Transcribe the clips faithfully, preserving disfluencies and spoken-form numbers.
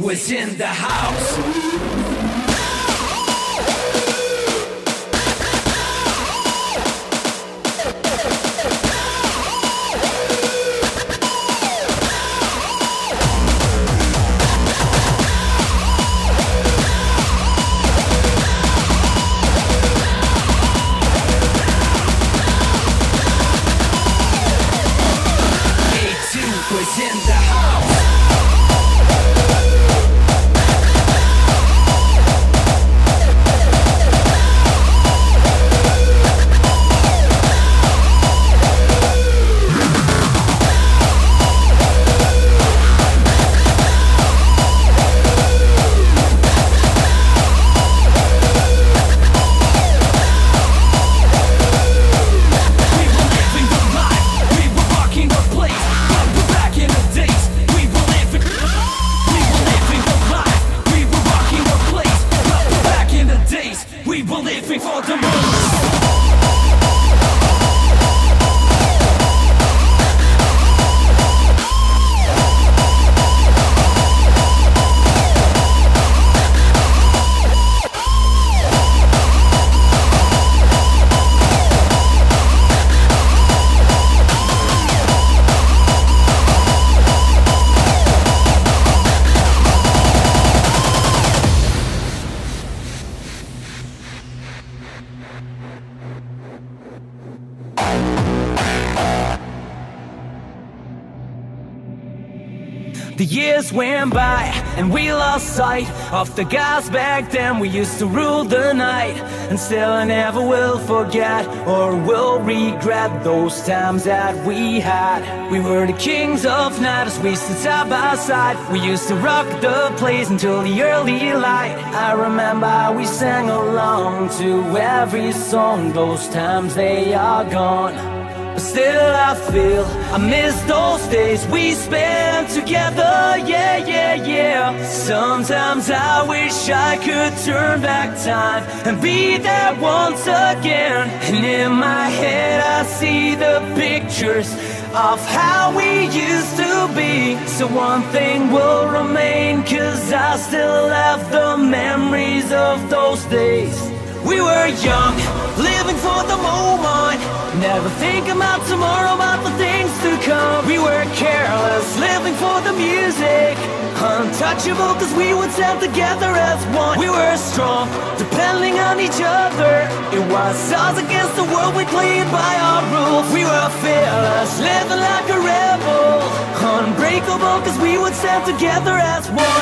was in the house. Was in the house. We were living for the moon. The years went by and we lost sight of the guys back then. We used to rule the night, and still I never will forget or will regret those times that we had. We were the kings of night as we stood side by side. We used to rock the place until the early light. I remember how we sang along to every song. Those times, they are gone. But still I feel I miss those days we spent together, yeah, yeah, yeah. Sometimes I wish I could turn back time and be there once again. And in my head I see the pictures of how we used to be. So one thing will remain, 'cause I still have the memories of those days. We were young, living for the moment, never thinking about tomorrow, about the things to come. We were careless, living for the music, untouchable 'cause we would stand together as one. We were strong, depending on each other. It was us against the world, we played by our rules. We were fearless, living like a rebel, unbreakable 'cause we would stand together as one.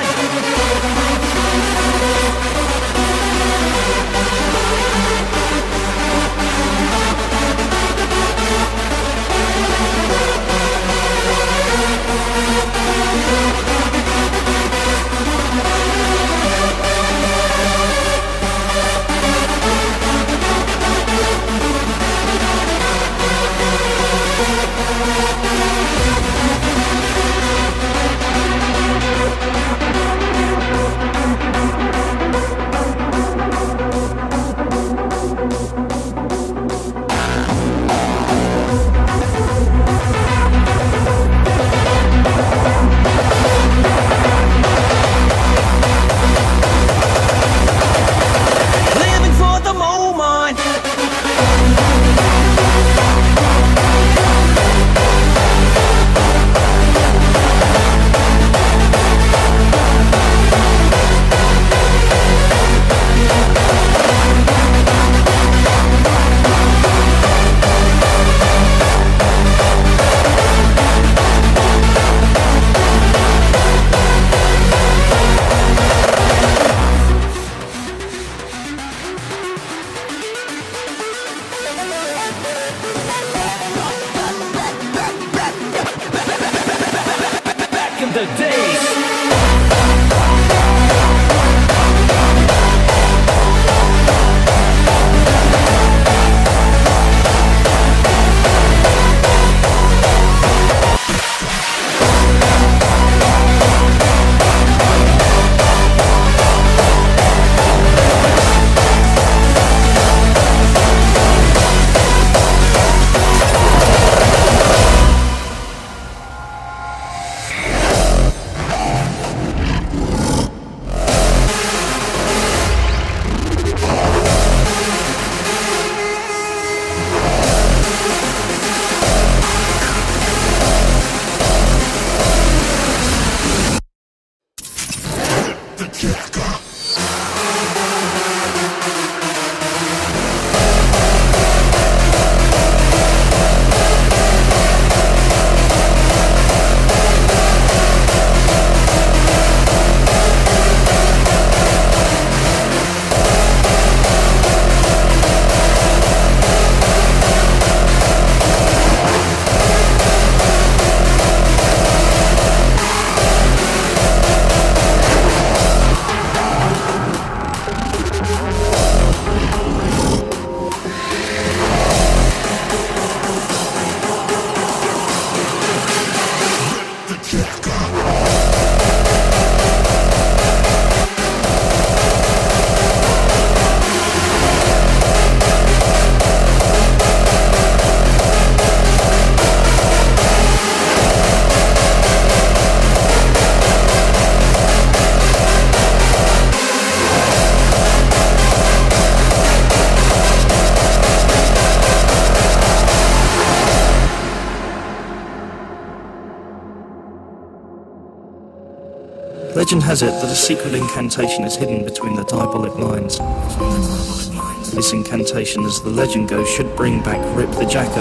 Legend has it that a secret incantation is hidden between the diabolic lines. This incantation, as the legend goes, should bring back Rip the Jacker.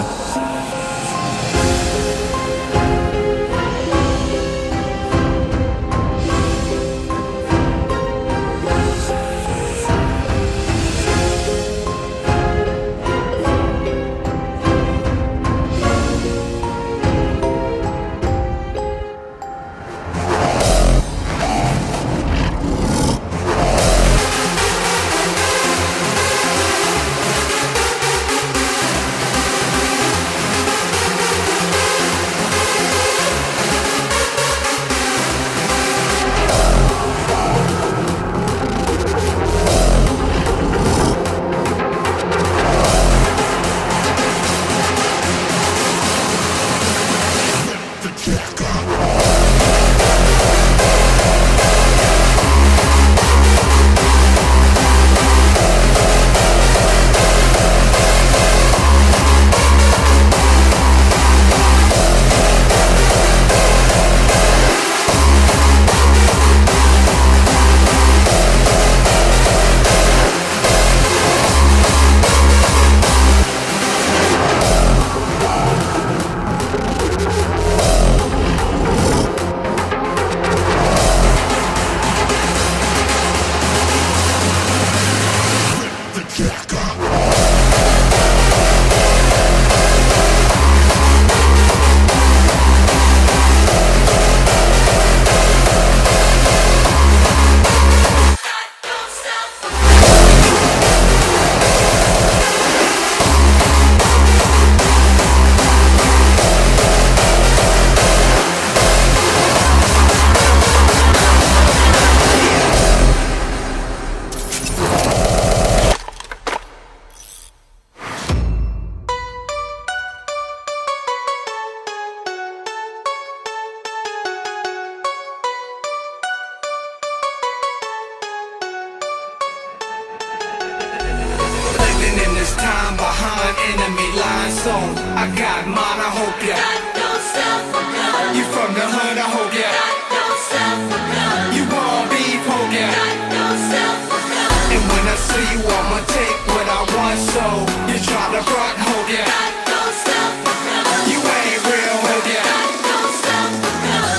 Enemy line zone, I got mine, I hope ya got yourself a gun. You from the hood, I hope ya got yourself a gun. You want beef, hope ya got yourself a gun. And when I see you, I'ma take what I want. So you try to front, hope ya got yourself a gun. You ain't real, hope ya got yourself a gun.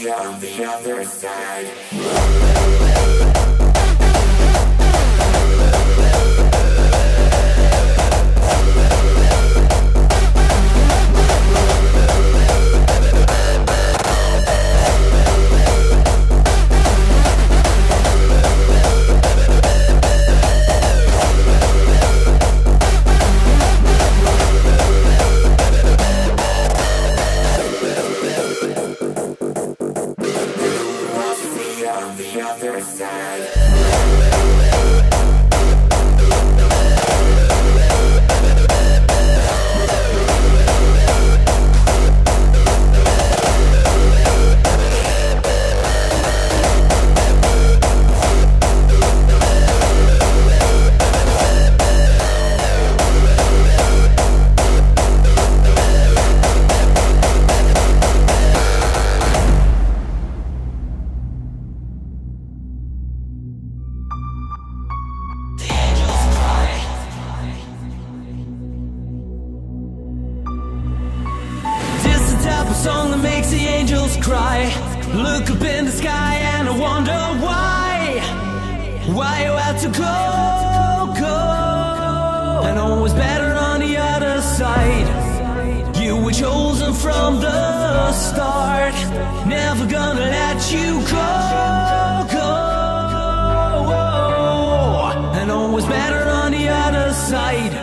on the other side. On the other side. Song that makes the angels cry. Look up in the sky and I wonder why. Why you had to go, go. And always better on the other side. You were chosen from the start. Never gonna let you go, go. And always better on the other side.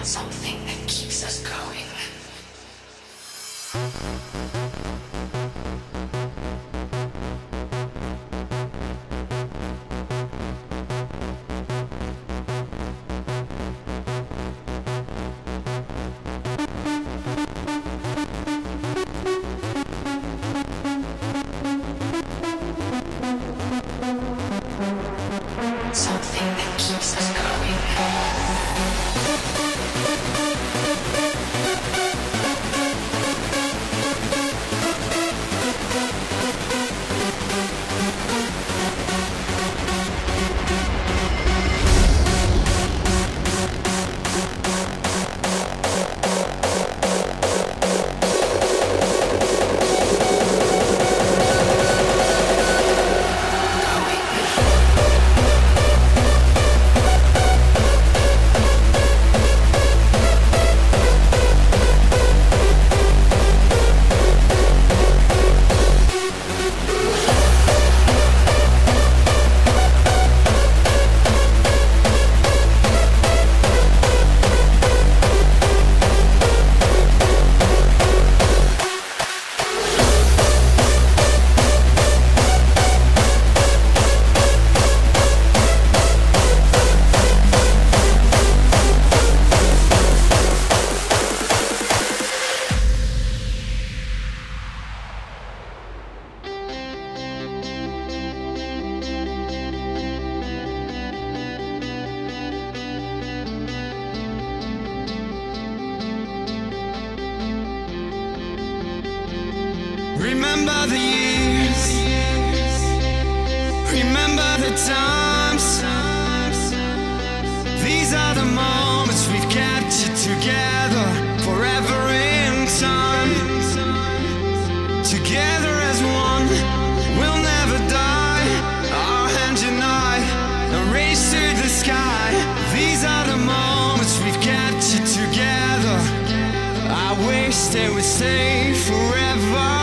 Something that keeps us going. Something that keeps us going. Remember the years, remember the times. These are the moments we've captured together, forever in time. Together as one, we'll never die. Our hands unite, a race to the sky. These are the moments we've captured together. I wish they would stay forever.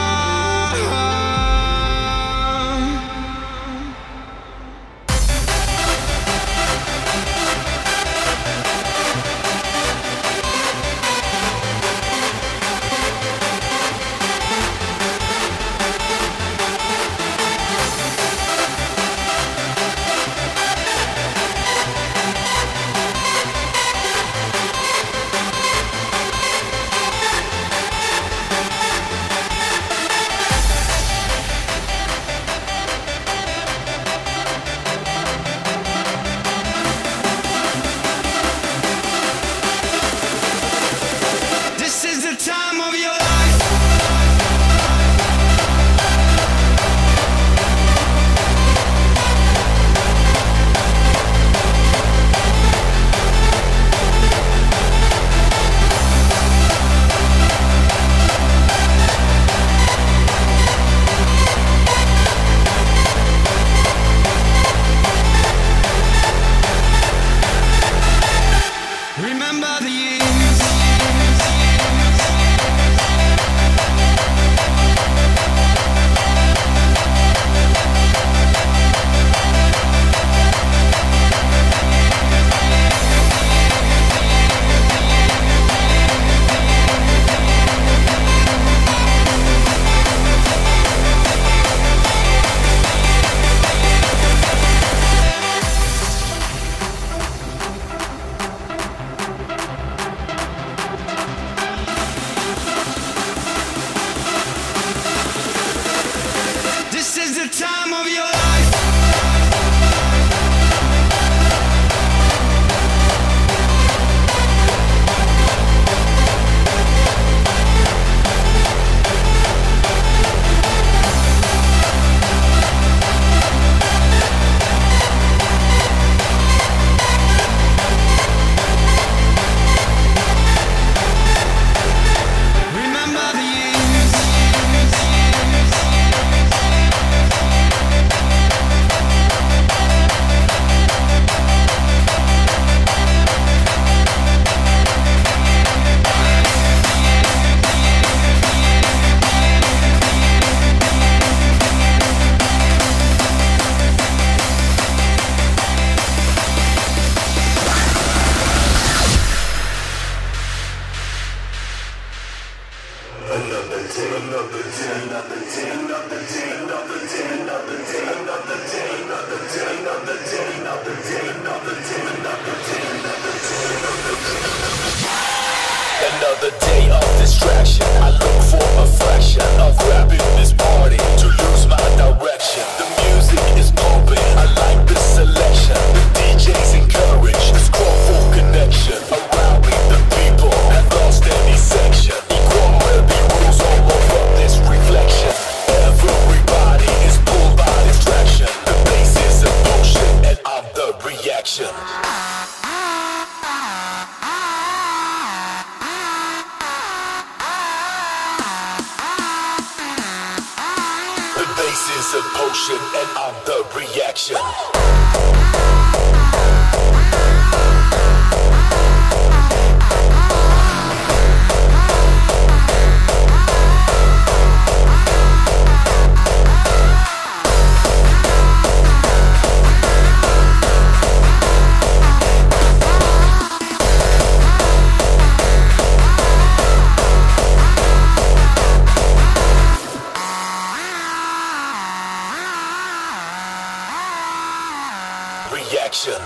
selection of grabbing this party to lose my direction. The music is pumping, I like this selection. The D Js encourage this crowdful connection. Around me the people have lost any section. Equality rules all over this reflection. Everybody is pulled by distraction. The bass is emotion and I'm the reaction. The bass is a potion and I'm the reaction. Reaction.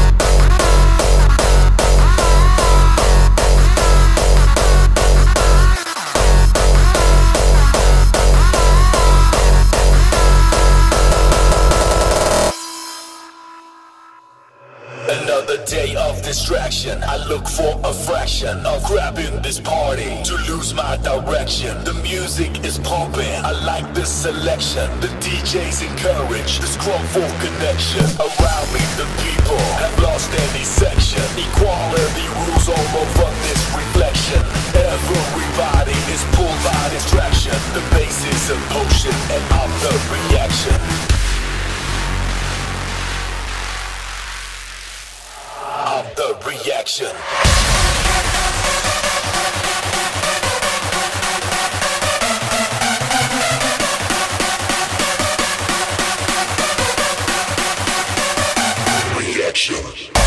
Another day of distraction. I look for a fraction of grabbing this party to lose my direction. The music is pumping, I like this selection. The D Js encourage this crowdful connection. Around me the people have lost any section. Equality rules all over this reflection. Everybody is pulled by distraction. The bass is a potion and I'm the reaction. I'm the reaction. Reaction.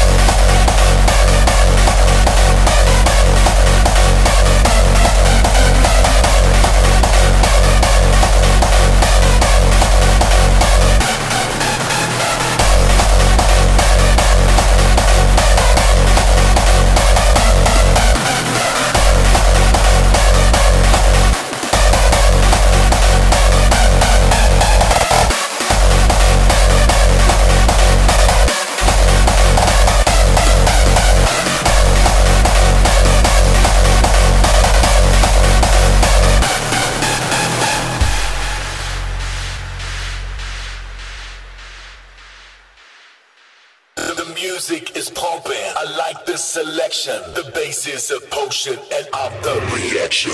The music is pumping, I like this selection. The bass is a potion and I'm the reaction.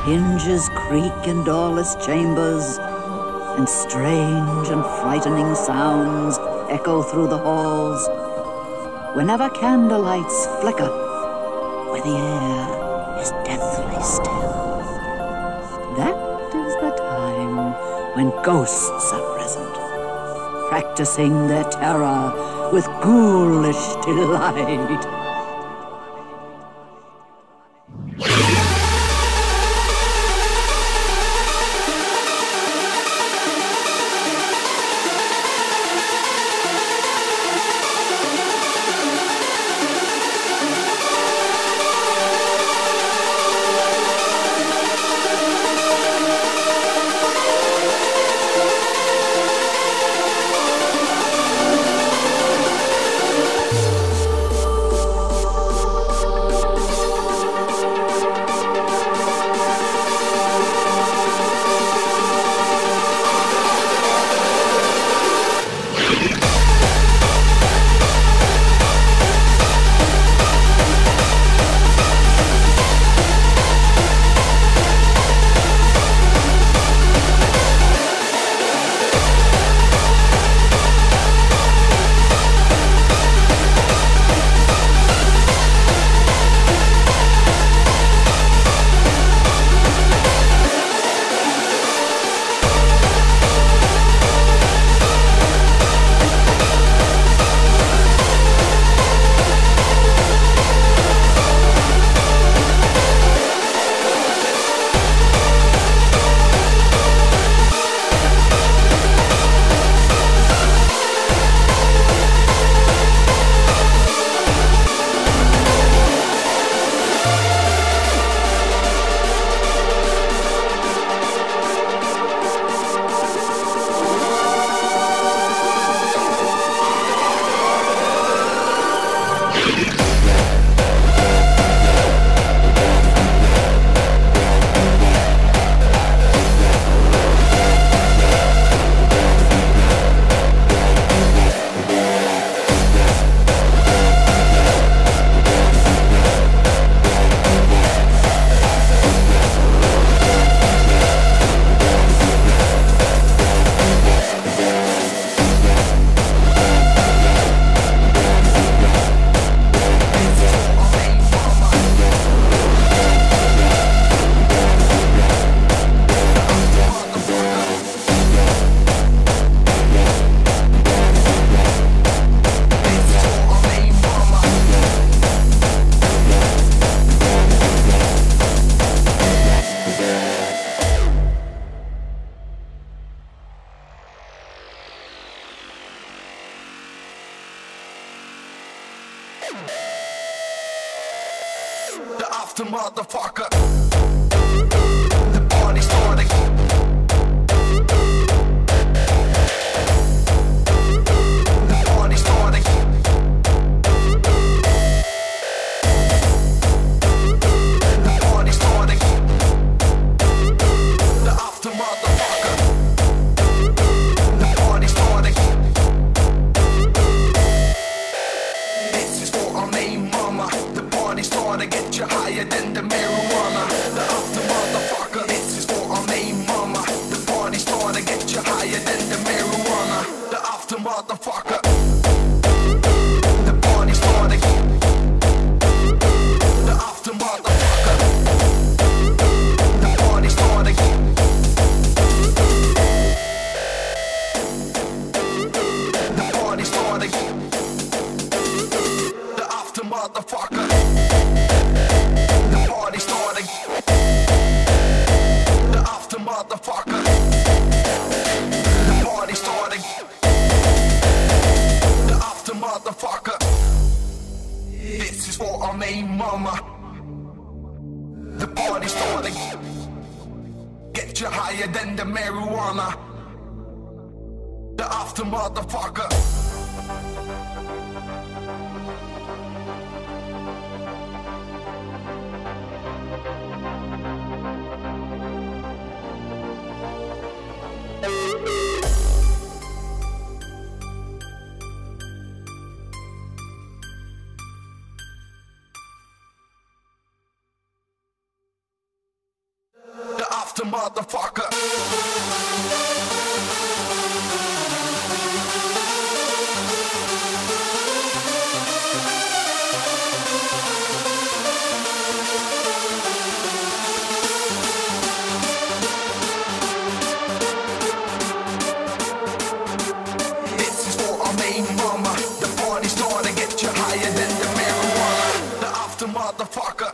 hinges creak in doorless chambers, and strange and frightening sounds echo through the halls. Whenever candlelights flicker, where the air is deathly still, that is the time when ghosts are present, practicing their terror with ghoulish delight. The after motherfucker. The party starting. The party starting. The party starting. The after motherfucker. The party starting. This is for our main mama. The party started, get you higher than the marijuana. The after motherfucker. This is for our main mama. The party started, get you higher than the marijuana. The after motherfucker. The party started. The after motherfucker. The party started. The party started. The after motherfucker. The party starting. The after motherfucker. The party starting. The after motherfucker. This is for our main mama. The party starting. Get you higher than the marijuana. The after motherfucker. motherfucker. This is for our main mama. The party's starting to get you higher than the marijuana. The after motherfucker.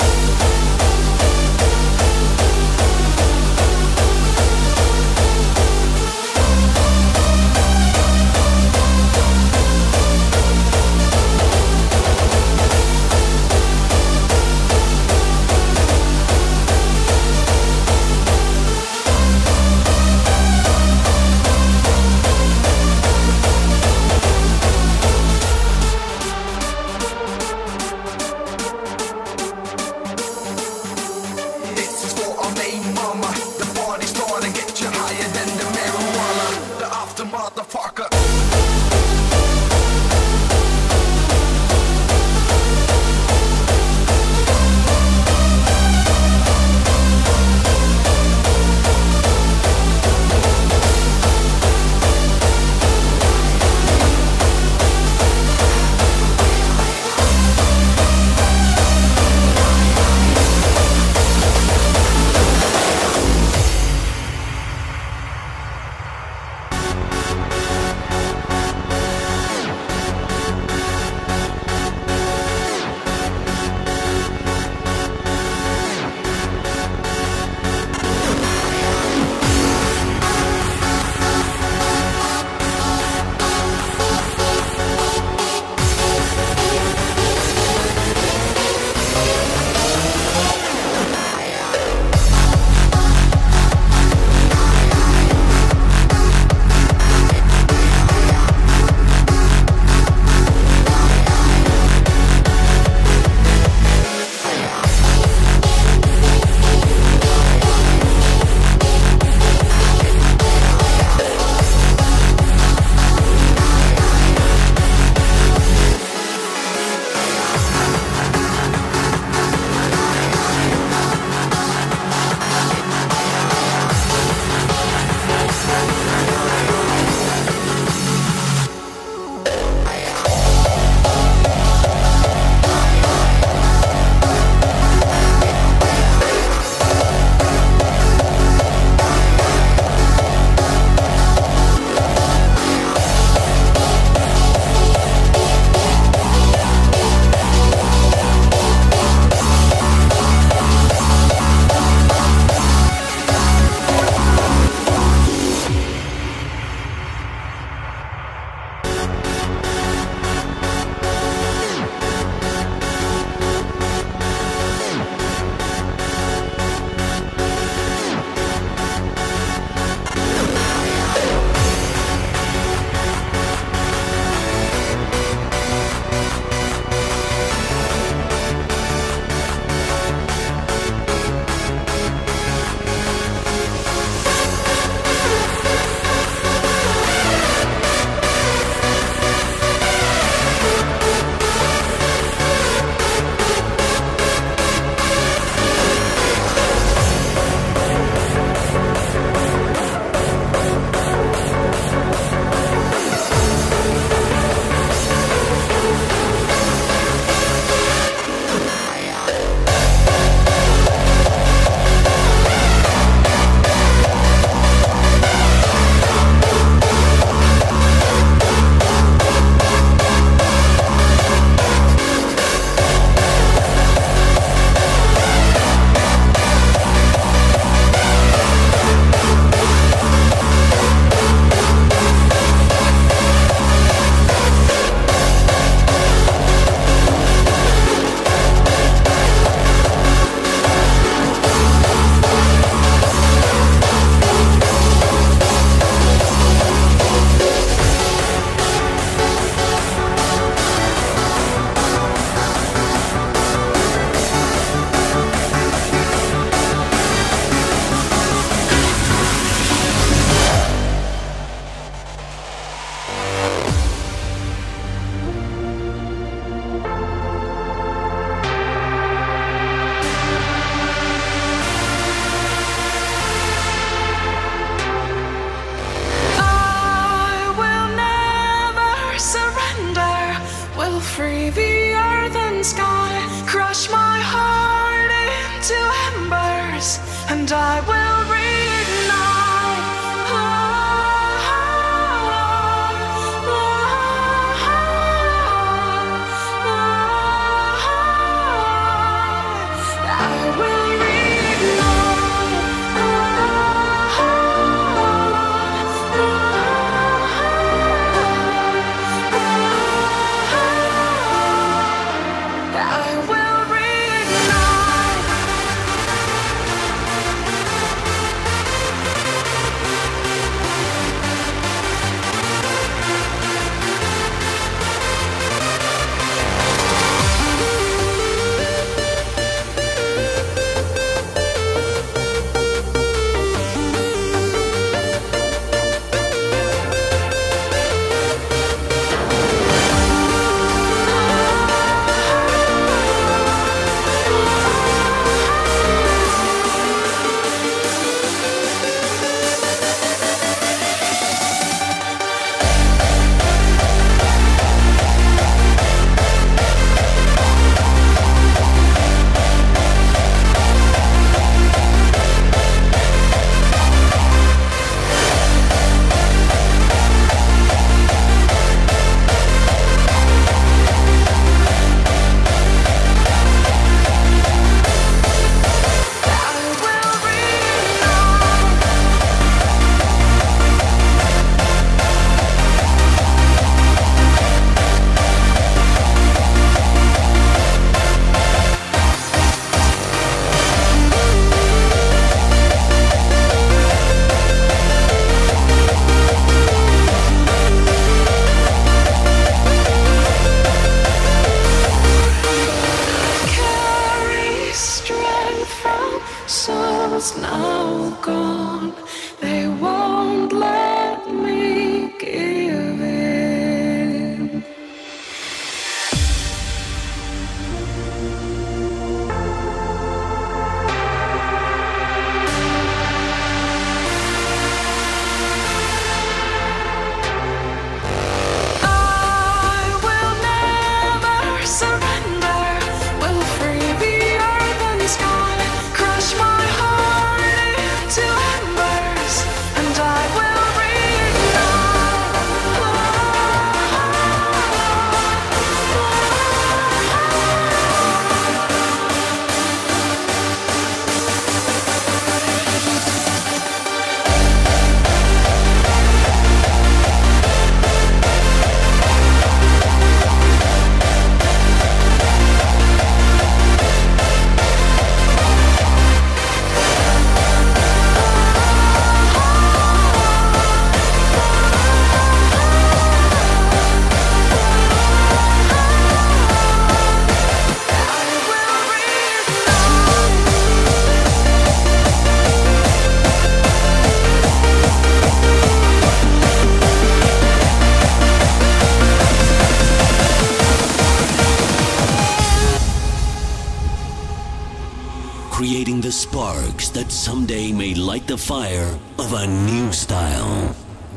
that someday may light the fire of a new style.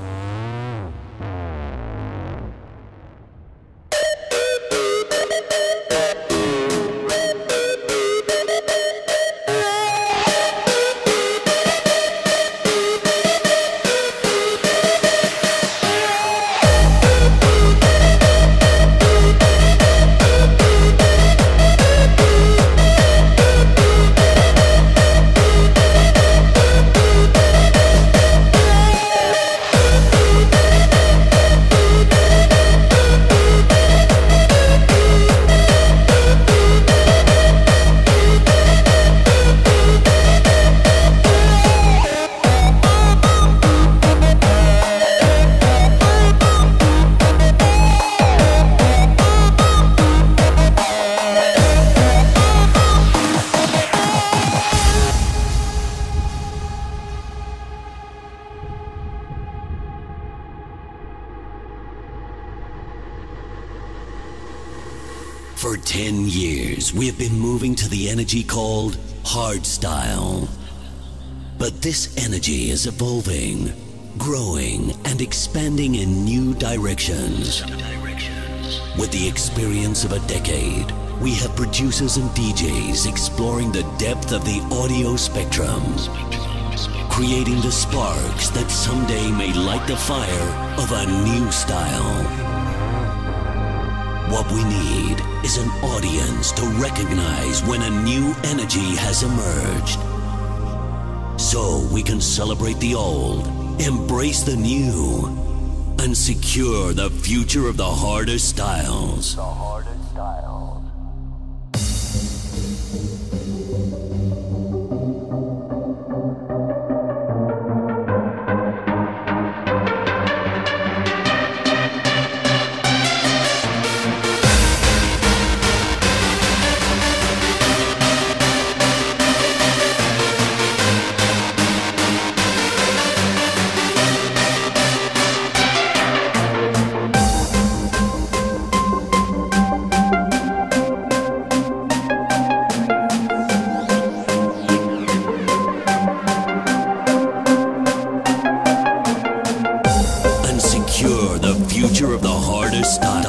For ten years, we have been moving to the energy called hardstyle. But this energy is evolving, growing, and expanding in new directions. With the experience of a decade, we have producers and D Js exploring the depth of the audio spectrum, creating the sparks that someday may light the fire of a new style. What we need is an audience to recognize when a new energy has emerged. So we can celebrate the old, embrace the new, and secure the future of the harder styles. The harder styles. Secure the future of the harder style.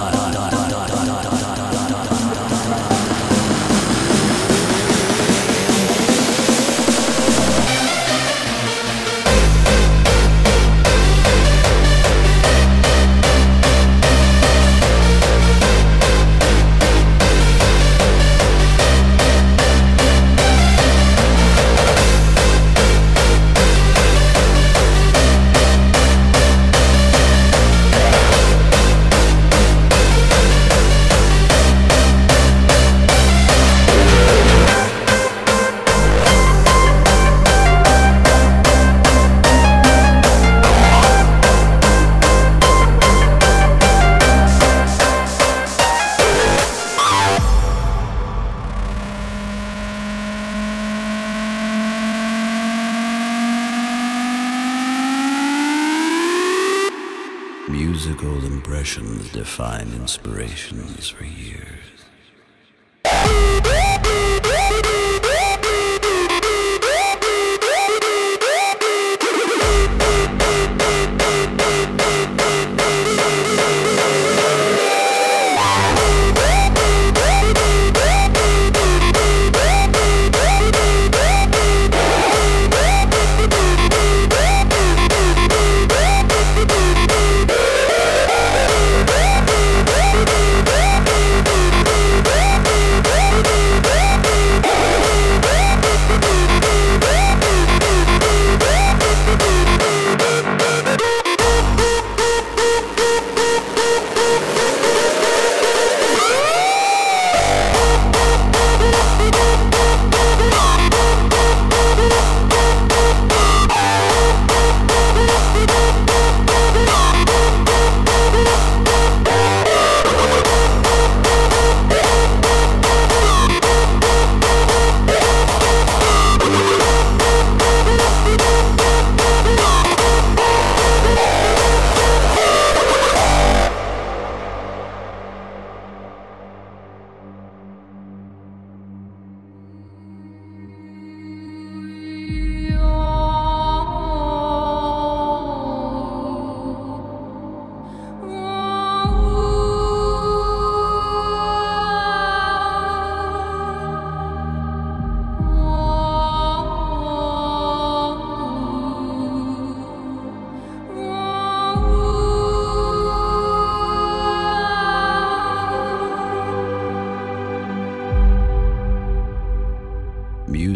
Musical impressions define inspirations for years.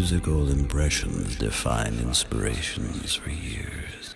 musical impressions define inspirations for years.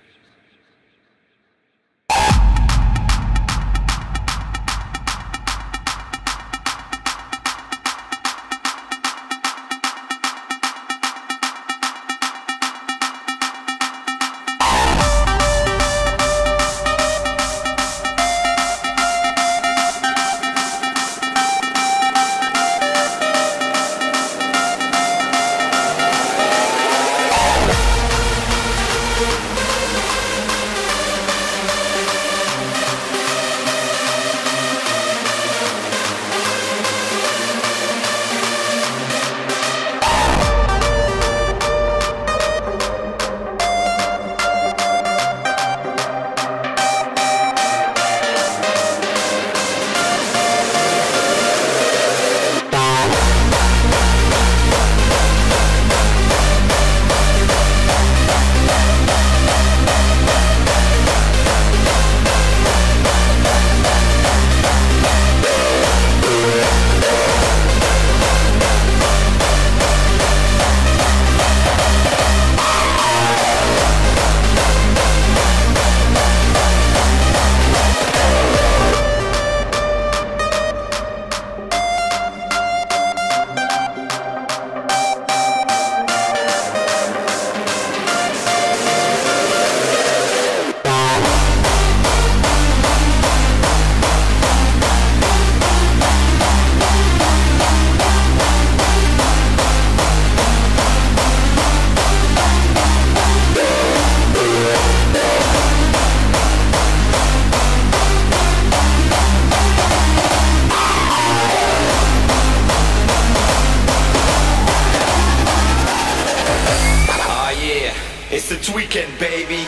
Tweaking, baby.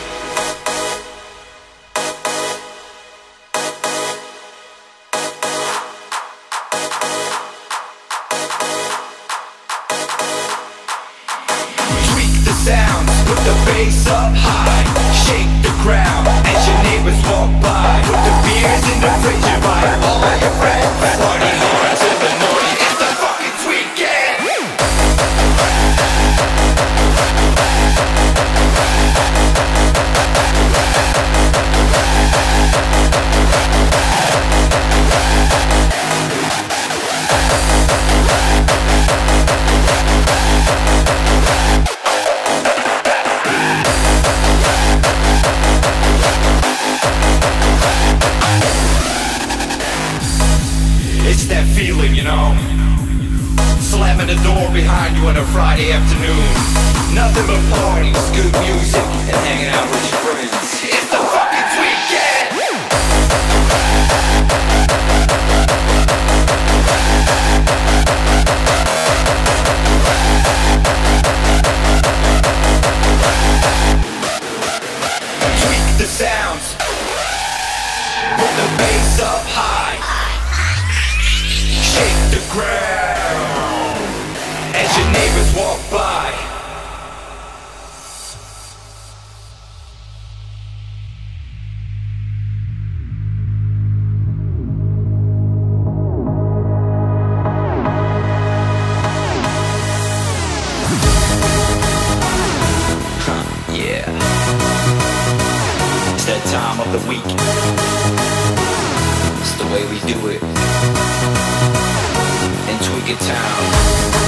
Tweak the sound, put the bass up high, shake the ground as your neighbors walk by. Put the beers in the fridge, invite all of your friends. Party hard to the morning, it's the fucking Tweekend. It's that feeling, you know, slamming the door behind you on a Friday afternoon. Nothing but parties, good music, and hanging out with your friends. It's the fucking Tweekend! Tweak the sounds, put the bass up high, shake the ground as your neighbors walk by. Huh, yeah. It's that time of the week. It's the way we do it. In Tweaker Town.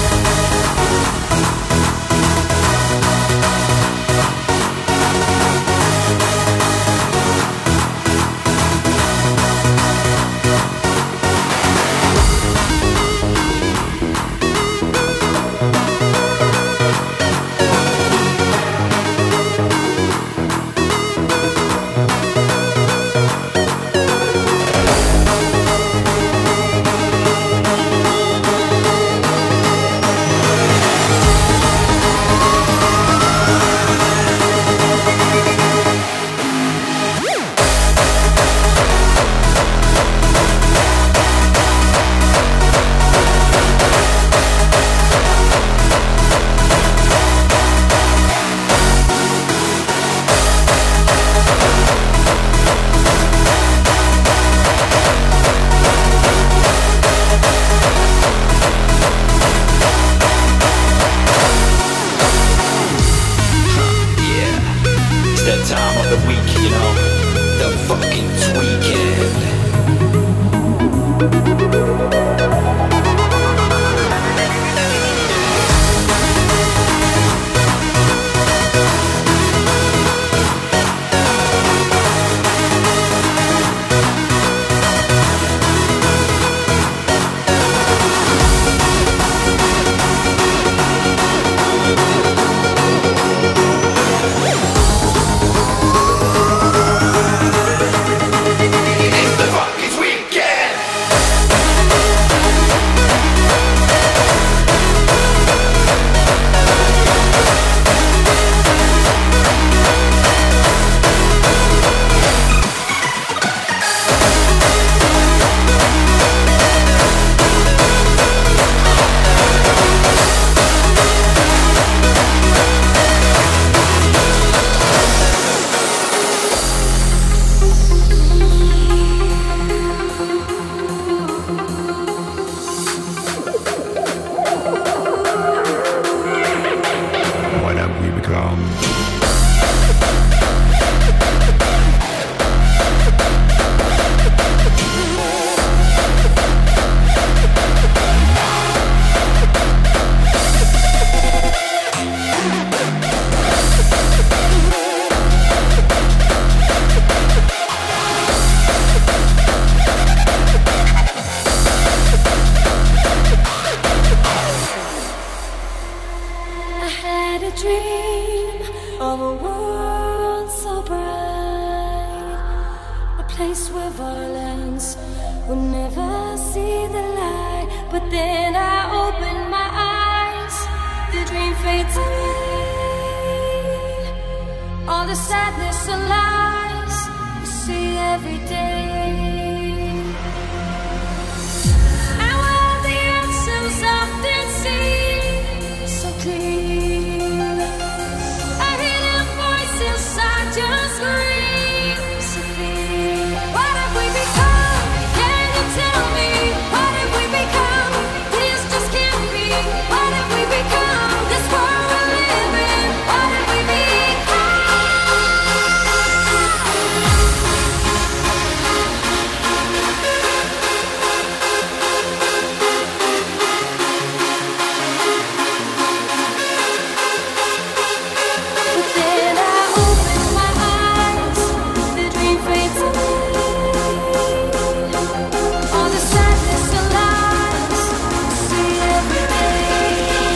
place where violence will never see the light. But then I open my eyes, the dream fades away. All the sadness and lies we see every day. And while the answers often seem so clear, I hear the voice inside just screams of fear. What have we become? Can you tell me? What have we become? This just can't be. What have we become? This world we live in. What have we become? But then I open my eyes, the dream fades away. All the sadness and lies I see every day.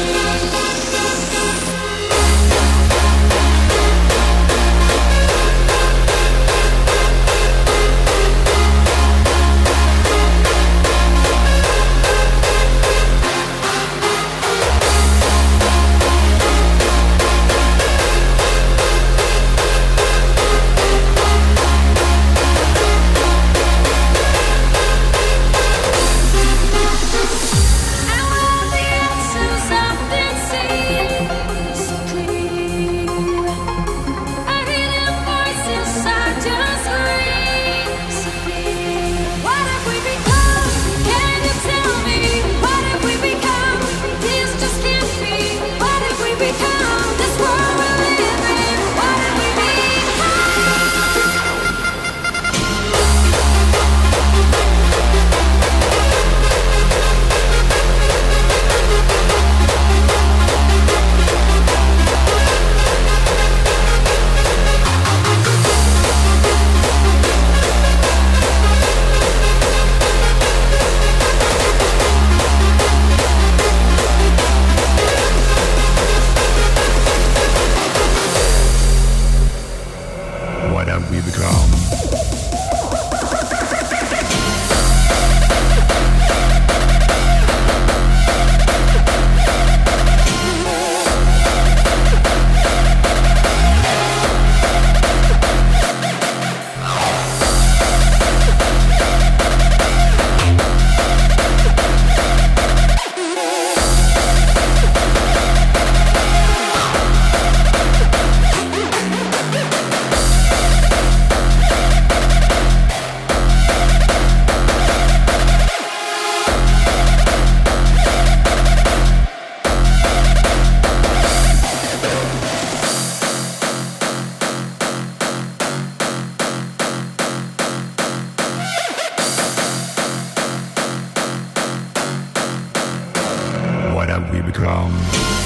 And while the answers often seem so clear, I hear the voice inside just screams of fear. What have we become? Can you tell me? What have we become? This just can't be. What have we become? This world we live in. What have we What have we become? What have we become?